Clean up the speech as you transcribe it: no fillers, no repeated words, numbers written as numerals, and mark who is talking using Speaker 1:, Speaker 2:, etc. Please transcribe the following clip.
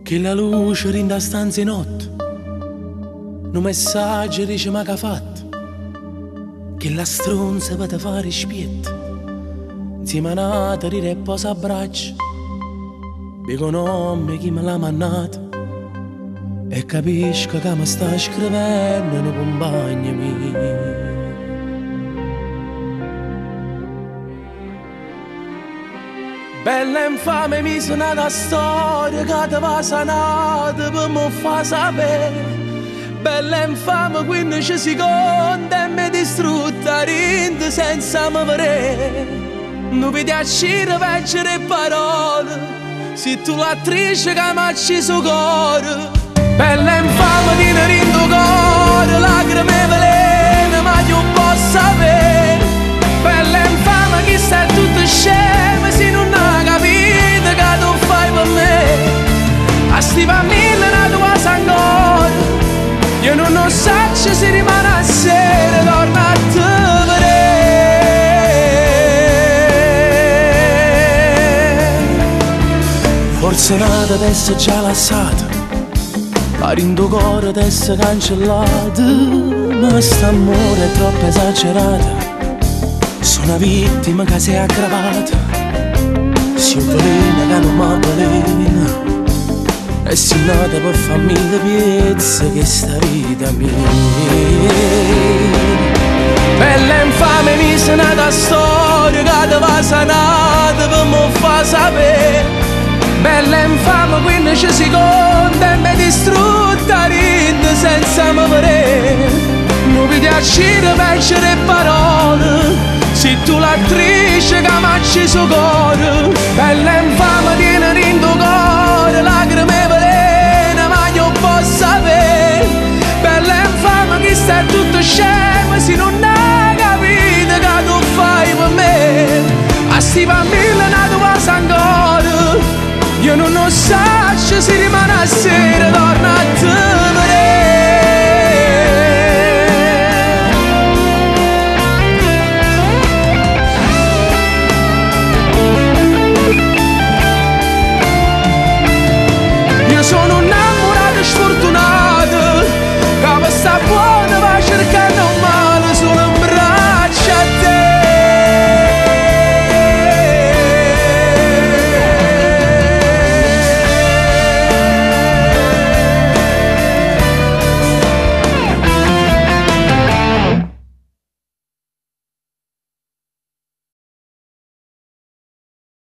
Speaker 1: che la luce rinda stanza in notte, un messaggio dice ma che ha fatto, che la stronza per te fare spietto, insieme a nata ride e posa a braccio, dico nome chi me l'ha mannato, e capisco che mi sta scrivendo un compagno mio. Bella infame mi suona la storia che ti va sanata per mi fa sapere. Bella infame 15 secondi e mi distrutta rinde senza mi vedere. Non vedi a scire leggere parole, se tu l'attrice che mi ha acceso cuore. Bella infame di ne rindo cuore, lacrime velene ma io posso sapere. Bella infame chi sta tutto scema se non ha capito che tu fai per me. A sti famiglia la tua sangue, io non so se rimane a sera, torna a te vedere. Forse nata adesso già lasciata, ma rindo cuore adesso cancellato, ma st'amore è troppo esagerato. Sono una vittima che si è aggravata, si è un veleno che non mi velena, e si è nata per farmi le piezze che sta vita mia. Bella infame mi sei nata storia che ti va sanata per mi fa sapere. Bella infame 15 secondi e mi distrutta rinde senza mi vedere. Non vedi a scire leggere parole, se tu l'attrice che mi ha acceso cuore. Bella